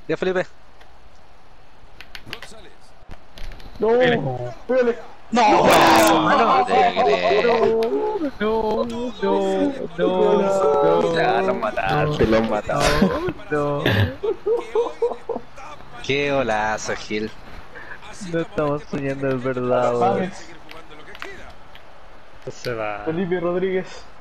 Ya, Felipe. No, pégale. ¡No! No te creo. Ya lo mataste, lo mataste. ¡Qué golazo, Gil! No estamos soñando, es verdad, weón. James, Se va. Felipe Rodríguez.